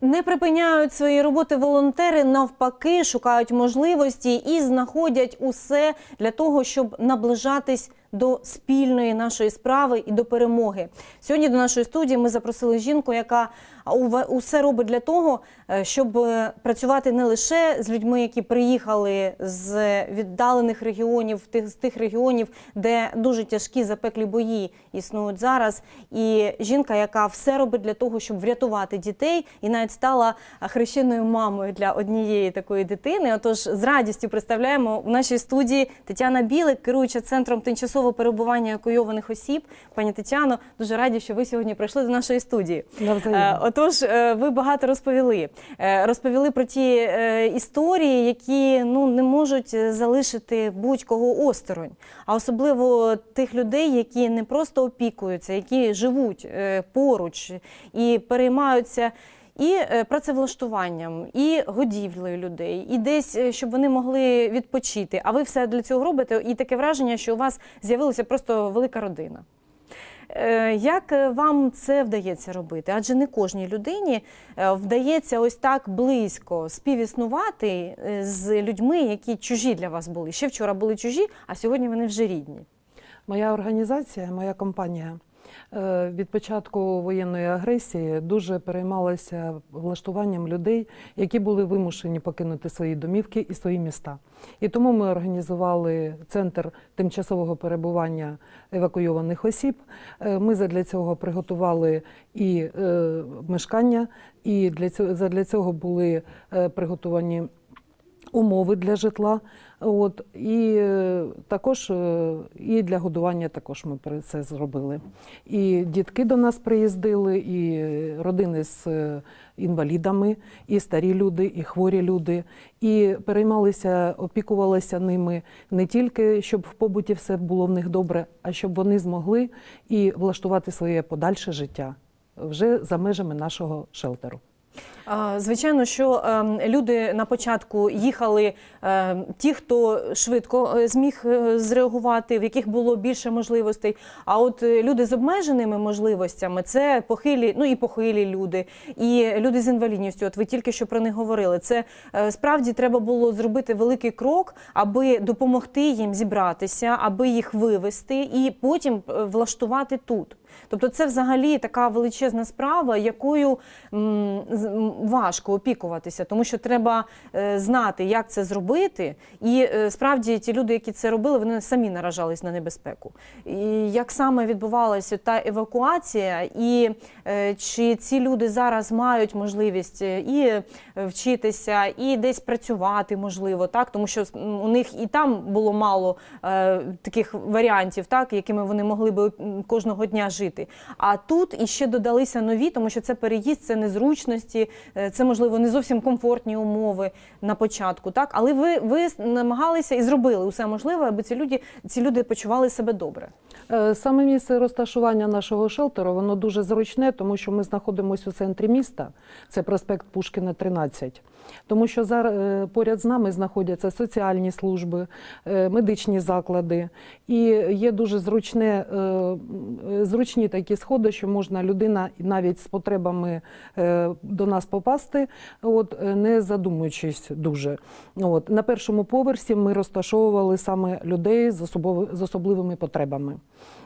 Не припиняють свої роботи волонтери, навпаки, шукають можливості і знаходять усе для того, щоб наближатись до спільної нашої справи і до перемоги. Сьогодні до нашої студії ми запросили жінку, яка усе робить для того, щоб працювати не лише з людьми, які приїхали з віддалених регіонів, з тих регіонів, де дуже тяжкі запеклі бої існують зараз. І жінка, яка все робить для того, щоб врятувати дітей, і навіть стала хрещеною мамою для однієї такої дитини. Отож, з радістю представляємо в нашій студії Тетяна Білик, керуюча Центром тимчасового перебування евакуйованих осіб. Пані Тетяно, дуже раді, що ви сьогодні прийшли до нашої студії. Отож, ви багато розповіли. Розповіли про ті історії, які не можуть залишити будь-кого осторонь. А особливо тих людей, які не просто опікуються, які живуть поруч і переймаються і працевлаштуванням, і годівлею людей, і десь, щоб вони могли відпочити. А ви все для цього робите, і таке враження, що у вас з'явилася просто велика родина. Як вам це вдається робити? Адже не кожній людині вдається ось так близько співіснувати з людьми, які чужі для вас були. Ще вчора були чужі, а сьогодні вони вже рідні. Моя організація, моя компанія від початку воєнної агресії дуже переймалася влаштуванням людей, які були вимушені покинути свої домівки і свої міста. І тому ми організували Центр тимчасового перебування евакуйованих осіб. Ми задля цього приготували і мешкання, і задля цього були приготовані умови для житла. І також і для годування також ми це зробили. І дітки до нас приїздили, і родини з інвалідами, і старі люди, і хворі люди. І переймалися, опікувалися ними не тільки, щоб в побуті все було в них добре, а щоб вони змогли і влаштувати своє подальше життя вже за межами нашого шелтеру. Звичайно, що люди на початку їхали, ті, хто швидко зміг зреагувати, в яких було більше можливостей. А от люди з обмеженими можливостями – це похилі, і похилі люди, і люди з інвалідністю. От ви тільки що про них говорили. Це справді треба було зробити великий крок, аби допомогти їм зібратися, аби їх вивезти і потім влаштувати тут. Тобто це взагалі така величезна справа, якою важко опікуватися, тому що треба знати, як це зробити. І справді ті люди, які це робили, вони самі наражались на небезпеку. І як саме відбувалася та евакуація, і чи ці люди зараз мають можливість і вчитися, і десь працювати, можливо, так? Тому що у них і там було мало таких варіантів, так, якими вони могли би кожного дня жити. А тут іще додалися нові, тому що це переїзд, це незручності, це, можливо, не зовсім комфортні умови на початку, так? Але ви намагалися і зробили усе можливе, аби ці люди почували себе добре. Саме місце розташування нашого шелтеру, воно дуже зручне, тому що ми знаходимося у центрі міста, це проспект Пушкіна, 13. Тому що зараз поряд з нами знаходяться соціальні служби, медичні заклади. І є дуже зручні такі сходи, що можна людина навіть з потребами до нас попасти, не задумуючись дуже. На першому поверсі ми розташовували саме людей з особливими потребами.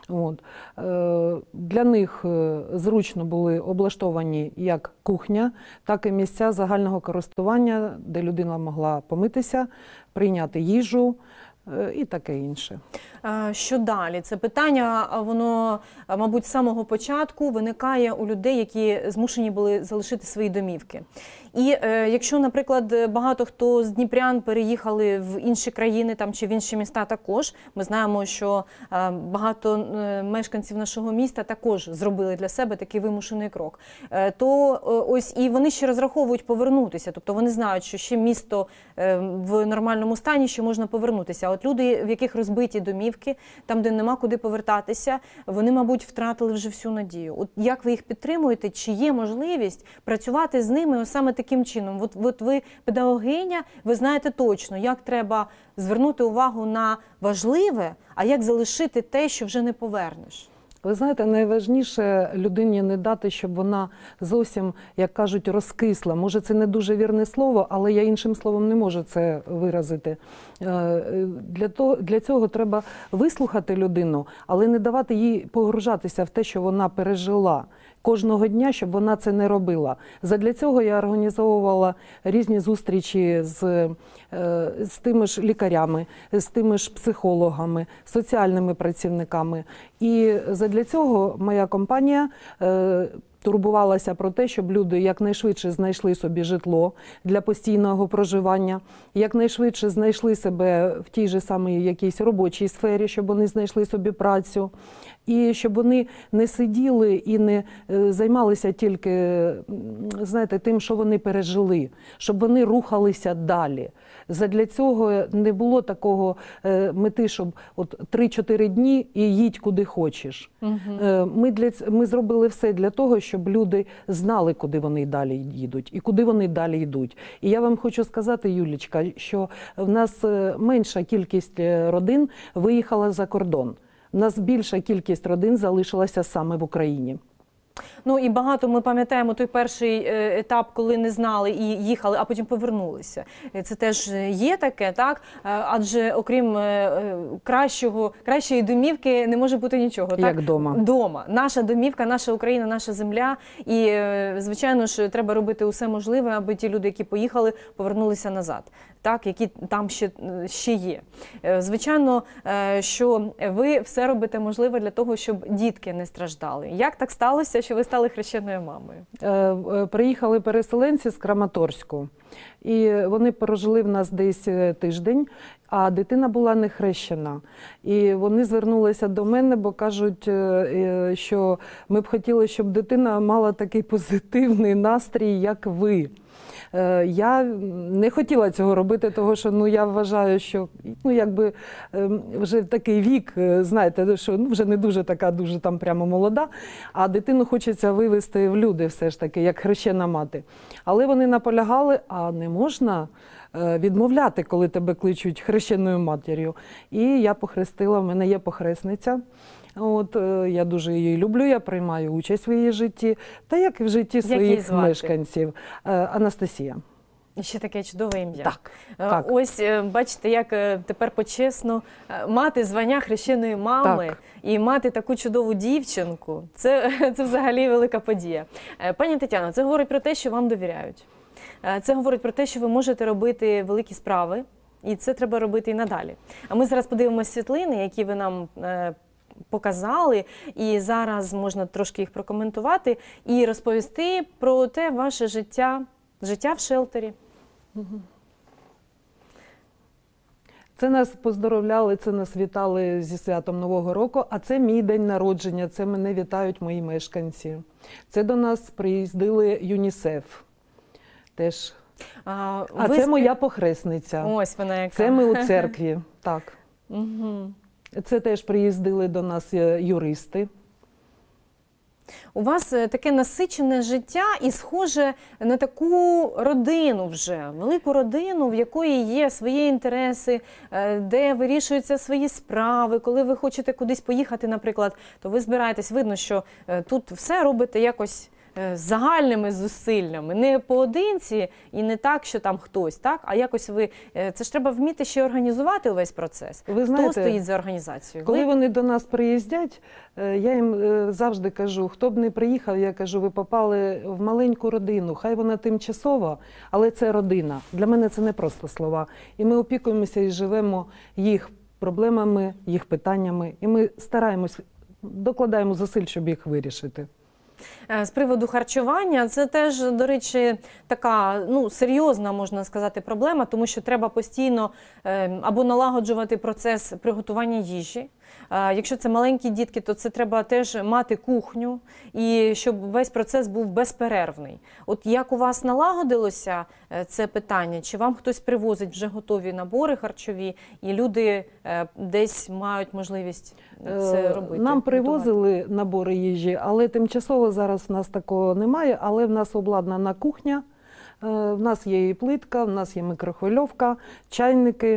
Для них зручно були облаштовані як кухня, так і місця загального користування, де людина могла помитися, прийняти їжу і таке інше. Що далі? Це питання, воно, мабуть, з самого початку виникає у людей, які змушені були залишити свої домівки. І якщо, наприклад, багато хто з дніпрян переїхали в інші країни там, чи в інші міста також, ми знаємо, що багато мешканців нашого міста також зробили для себе такий вимушений крок, то ось і вони ще розраховують повернутися, тобто вони знають, що ще місто в нормальному стані, що можна повернутися. А от люди, в яких розбиті домівки, там, де нема куди повертатися, вони, мабуть, втратили вже всю надію. От як ви їх підтримуєте? Чи є можливість працювати з ними ось саме таким чином? От ви педагогиня, ви знаєте точно, як треба звернути увагу на важливе, а як залишити те, що вже не повернеш. Ви знаєте, найважніше людині не дати, щоб вона зовсім, як кажуть, розкисла. Може, це не дуже вірне слово, але я іншим словом не можу це виразити. Для цього треба вислухати людину, але не давати їй погружатися в те, що вона пережила. Кожного дня, щоб вона це не робила. Задля цього я організовувала різні зустрічі з тими ж лікарями, з тими ж психологами, соціальними працівниками. І задля цього моя компанія турбувалася про те, щоб люди якнайшвидше знайшли собі житло для постійного проживання, якнайшвидше знайшли себе в тій же самій якійсь робочій сфері, щоб вони знайшли собі працю. І щоб вони не сиділи і не займалися тільки, знаєте, тим, що вони пережили, щоб вони рухалися далі. Задля цього не було такого мети, щоб от 3-4 дні і їдь куди хочеш. Ми зробили все для того, щоб люди знали, куди вони далі їдуть і куди вони далі йдуть. І я вам хочу сказати, Юлічка, що в нас менша кількість родин виїхала за кордон. У нас більша кількість родин залишилася саме в Україні. Ну і багато ми пам'ятаємо той перший етап, коли не знали і їхали, а потім повернулися. Це теж є таке, так? Адже окрім кращої домівки не може бути нічого. Так? Як дома. Дома. Наша домівка, наша Україна, наша земля. І, звичайно ж, треба робити усе можливе, аби ті люди, які поїхали, повернулися назад. Так, які там ще є. Звичайно, що ви все робите можливе для того, щоб дітки не страждали. Як так сталося, що ви стали хрещеною мамою? Приїхали переселенці з Краматорську, і вони прожили в нас десь тиждень, а дитина була не хрещена. І вони звернулися до мене, бо кажуть, що ми б хотіли, щоб дитина мала такий позитивний настрій, як ви. Я не хотіла цього робити, тому що я вважаю, що якби вже такий вік, знаєте, що вже не дуже така, дуже там прямо молода, а дитину хочеться вивести в люди все ж таки, як хрещена мати. Але вони наполягали, а не можна відмовляти, коли тебе кличуть хрещеною матір'ю. І я похрестила, в мене є похресниця. От, я дуже її люблю, я приймаю участь в її житті, та як і в житті своїх мешканців. Анастасія. І ще таке чудове ім'я. Так, так. Ось, бачите, як тепер почесно мати звання хрещеної мами так. І мати таку чудову дівчинку. Це взагалі велика подія. Пані Тетяно, це говорить про те, що вам довіряють. Це говорить про те, що ви можете робити великі справи, і це треба робити і надалі. А ми зараз подивимося світлини, які ви нам показали, і зараз можна трошки їх прокоментувати і розповісти про те ваше життя в шелтері. Це нас поздоровляли, це нас вітали зі святом Нового року, а це мій день народження, це мене вітають мої мешканці. Це до нас приїздили ЮНІСЕФ теж. Це моя похресниця. Ось вона яка. Це ми у церкві, так. Угу. Це теж приїздили до нас юристи. У вас таке насичене життя і схоже на таку родину вже, велику родину, в якої є свої інтереси, де вирішуються свої справи. Коли ви хочете кудись поїхати, наприклад, то ви збираєтесь, видно, що тут все робите якось загальними зусиллями, не поодинці і не так, що там хтось, так? А якось ви, це ж треба вміти ще організувати увесь процес. Ви знаєте, хто стоїть за організацією? Коли вони до нас приїздять, я їм завжди кажу, хто б не приїхав, я кажу, ви попали в маленьку родину, хай вона тимчасова, але це родина. Для мене це не просто слова. І ми опікуємося і живемо їх проблемами, їх питаннями, і ми стараємось, докладаємо зусиль, щоб їх вирішити. З приводу харчування, це теж, до речі, така серйозна, можна сказати, проблема, тому що треба постійно або налагоджувати процес приготування їжі. Якщо це маленькі дітки, то це треба теж мати кухню, і щоб весь процес був безперервний. От як у вас налагодилося це питання? Чи вам хтось привозить вже готові набори харчові, і люди десь мають можливість це робити? Нам привозили набори їжі, але тимчасово зараз в нас такого немає, але в нас обладнана кухня, в нас є і плитка, в нас є мікрохвильовка, чайники.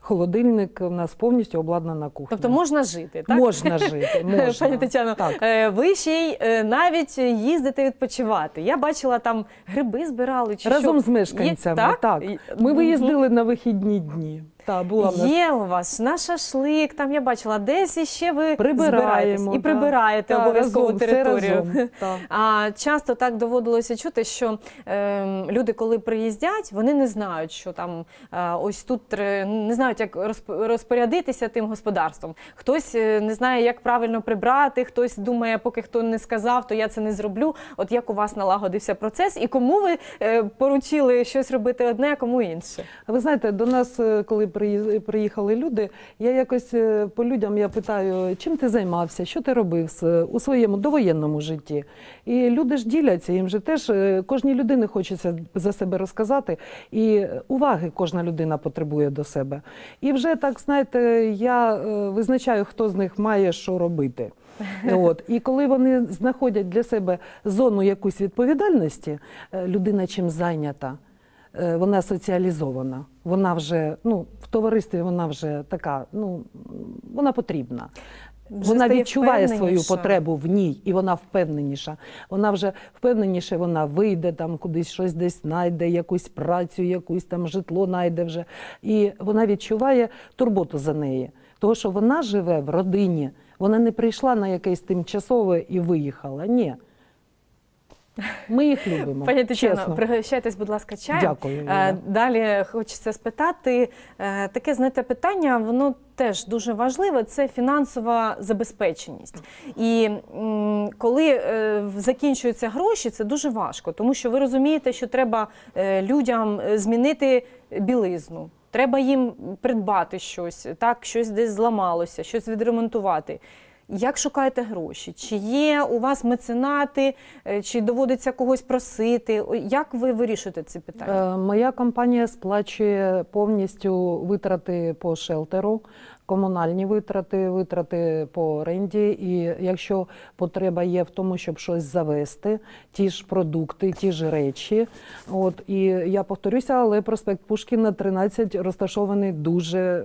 холодильник, у нас повністю обладнана кухня. Тобто можна жити, так? Можна жити, можна. Пані Тетяно, Так. ви ще й навіть їздите відпочивати. Я бачила, там гриби збирали чи Разом що? з мешканцями, так? так. Ми виїздили на вихідні дні. Так, була в нас. Є у вас на шашлик, там я бачила, десь іще ви Прибираємо, збираєтесь і так. прибираєте Так, обов'язково разом, все територію. разом, так. А часто так доводилося чути, що люди, коли приїздять, вони не знають, що там ось тут не знають, як розпорядитися тим господарством. Хтось не знає, як правильно прибрати, хтось думає, поки хто не сказав, то я це не зроблю. От як у вас налагодився процес і кому ви поручили щось робити одне, а кому інше? Ви знаєте, до нас, коли приїхали люди, я якось по людям я питаю, чим ти займався, що ти робив у своєму довоєнному житті. І люди ж діляться, їм же теж кожній людині хочеться за себе розказати, і уваги кожна людина потребує до себе. І вже так, знаєте, я визначаю, хто з них має що робити. От. І коли вони знаходять для себе зону якусь відповідальності, людина чим зайнята, вона соціалізована, вона вже, в товаристві вона вже така, вона потрібна. Вона відчуває свою потребу в ній, і вона впевненіша. Вона вже впевненіше, вона вийде там кудись, щось десь знайде, якусь працю, якусь там житло знайде вже. І вона відчуває турботу за неї. Тому що вона живе в родині, вона не прийшла на якесь тимчасове і виїхала. Ні. Ми їх любимо. Пані Тетяно, пригощайтесь, будь ласка, чаєм. Дякую. Юля. Далі хочеться спитати, таке, знаєте, питання, воно теж дуже важливе, це фінансова забезпеченість. І коли закінчуються гроші, це дуже важко, тому що ви розумієте, що треба людям змінити білизну. Треба їм придбати щось, так, щось десь зламалося, щось відремонтувати. Як шукаєте гроші? Чи є у вас меценати, чи доводиться когось просити? Як ви вирішуєте ці питання? Моя компанія сплачує повністю витрати по шелтеру, комунальні витрати, витрати по оренді. І якщо потреба є в тому, щоб щось завести, ті ж продукти, ті ж речі. І я повторюся, але проспект Пушкіна 13 розташований дуже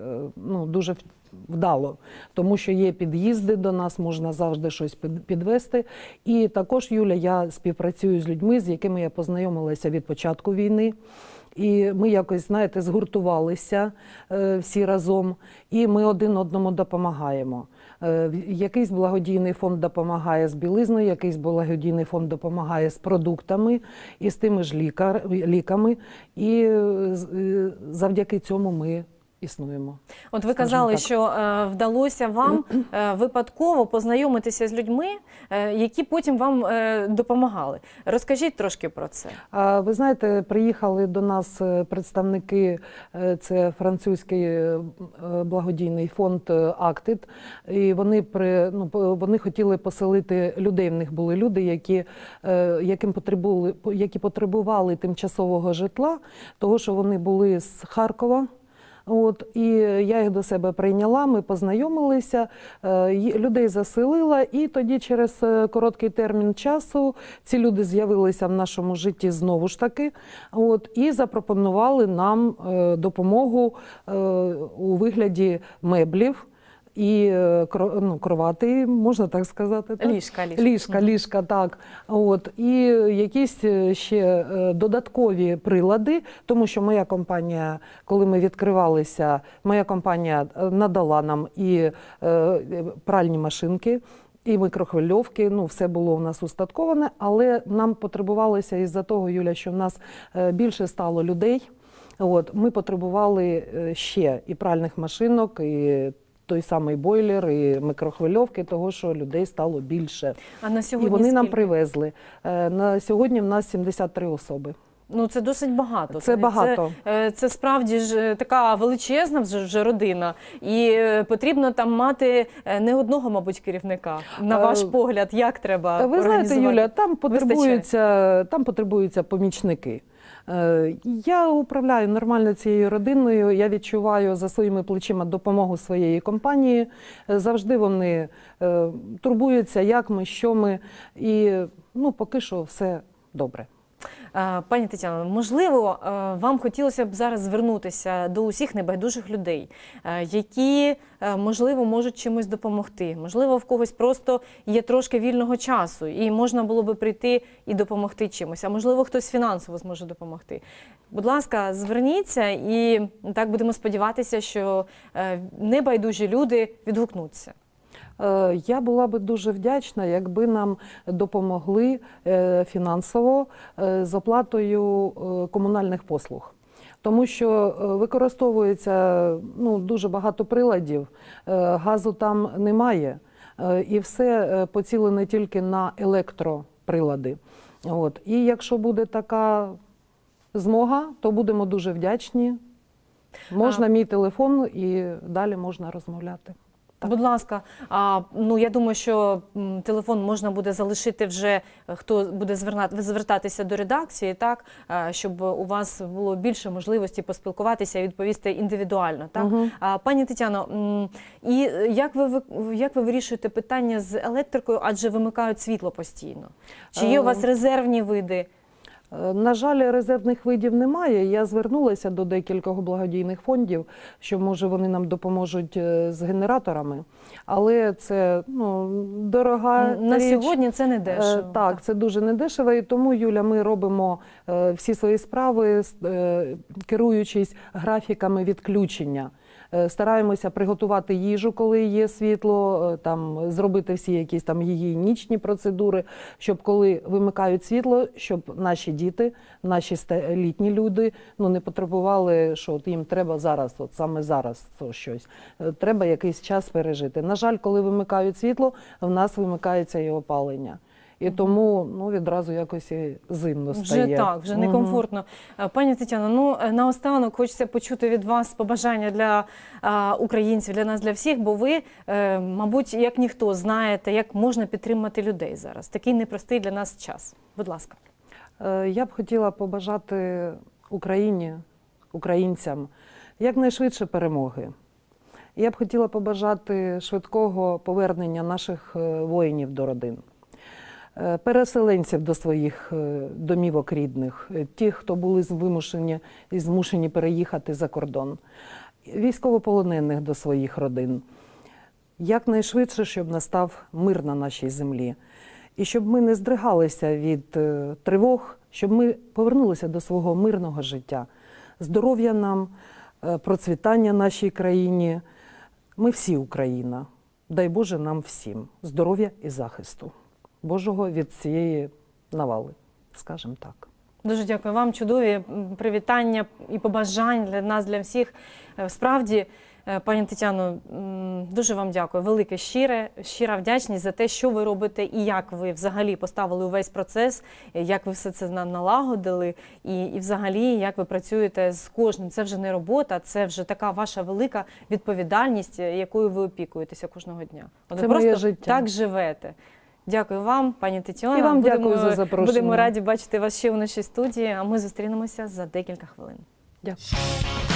вдало, тому що є під'їзди до нас, можна завжди щось підвести. І також, Юля, я співпрацюю з людьми, з якими я познайомилася від початку війни. І ми якось, знаєте, згуртувалися всі разом, і ми один одному допомагаємо. Якийсь благодійний фонд допомагає з білизною, якийсь благодійний фонд допомагає з продуктами і з тими ж ліками. І завдяки цьому ми існуємо. От ви казали, що вдалося вам випадково познайомитися з людьми, які потім вам допомагали. Розкажіть трошки про це. Ви знаєте, приїхали до нас представники, це французький благодійний фонд «Актит», і вони хотіли поселити людей. В них були люди, які потребували тимчасового житла, того, що вони були з Харкова. І я їх до себе прийняла, ми познайомилися, людей заселила, і тоді через короткий термін часу ці люди з'явилися в нашому житті знову ж таки, і запропонували нам допомогу у вигляді меблів. І кровати, можна так сказати. Так? Ліжка, так. І якісь ще додаткові прилади, тому що моя компанія, коли ми відкривалися, моя компанія надала нам і пральні машинки, і мікрохвильовки, все було у нас устатковане, але нам потребувалося із-за того, Юля, що в нас більше стало людей, ми потребували ще і пральних машинок, і той самий бойлер, і мікрохвильовки, того, що людей стало більше. А на сьогодні і вони нам скільки? Привезли. На сьогодні в нас 73 особи. Це досить багато. Це багато. Це справді ж така величезна вже родина. І потрібно там мати не одного, мабуть, керівника. На ваш погляд, як треба організувати? Ви знаєте, Юля, там потребуються помічники. Я управляю нормально цією родиною, я відчуваю за своїми плечима допомогу своєї компанії. Завжди вони турбуються, як ми, що ми. І поки що все добре. Пані Тетяно, можливо, вам хотілося б зараз звернутися до усіх небайдужих людей, які, можливо, можуть чимось допомогти. Можливо, в когось просто є трошки вільного часу і можна було би прийти і допомогти чимось, а можливо, хтось фінансово зможе допомогти. Будь ласка, зверніться і так будемо сподіватися, що небайдужі люди відгукнуться. Я була би дуже вдячна, якби нам допомогли фінансово з оплатою комунальних послуг. Тому що використовується дуже багато приладів, газу там немає, і все поцілене тільки на електроприлади. І якщо буде така змога, то будемо дуже вдячні. Можна мій телефон і далі можна розмовляти. Так. Будь ласка, я думаю, що телефон можна буде залишити вже, хто буде звертатися до редакції, так, щоб у вас було більше можливості поспілкуватися і відповісти індивідуально. Так? Пані Тетяно, і як ви вирішуєте питання з електрикою, адже вимикають світло постійно? Чи є у вас резервні види? На жаль, резервних видів немає. Я звернулася до декількох благодійних фондів, що, може, вони нам допоможуть з генераторами. Але це дорога на річ. Сьогодні це не дешево. Так, це дуже недешево. І тому, Юля, ми робимо всі свої справи, керуючись графіками відключення. Стараємося приготувати їжу, коли є світло, зробити всі якісь гігієнічні процедури, щоб коли вимикають світло, щоб наші діти, наші літні люди не потребували, що їм треба зараз, саме зараз щось. Треба якийсь час пережити. На жаль, коли вимикають світло, в нас вимикається і опалення. І тому відразу якось і зимно стає. Вже так, вже некомфортно. Пані Тетяно, наостанок хочеться почути від вас побажання для українців, для нас, для всіх, бо ви, мабуть, як ніхто знаєте, як можна підтримати людей зараз. Такий непростий для нас час. Будь ласка. Я б хотіла побажати Україні, українцям якнайшвидше перемоги. Я б хотіла побажати швидкого повернення наших воїнів до родин. Переселенців до своїх домівок рідних, тих, хто були вимушені і змушені переїхати за кордон, військовополонених до своїх родин. Якнайшвидше, щоб настав мир на нашій землі. І щоб ми не здригалися від тривог, щоб ми повернулися до свого мирного життя. Здоров'я нам, процвітання нашій країні. Ми всі Україна. Дай Боже нам всім здоров'я і захисту Божого від цієї навали, скажімо так. Дуже дякую вам. Чудові привітання і побажань для нас, для всіх. Справді, пані Тетяно, дуже вам дякую. Велике щира вдячність за те, що ви робите і як ви взагалі поставили увесь процес, як ви все це налагодили і взагалі, як ви працюєте з кожним. Це вже не робота, це вже така ваша велика відповідальність, якою ви опікуєтеся кожного дня. От це моє життя. Так живете. Дякую вам, пані Тетяно. І вам дякую за запрошення. Будемо раді бачити вас ще у нашій студії, а ми зустрінемося за декілька хвилин. Дякую.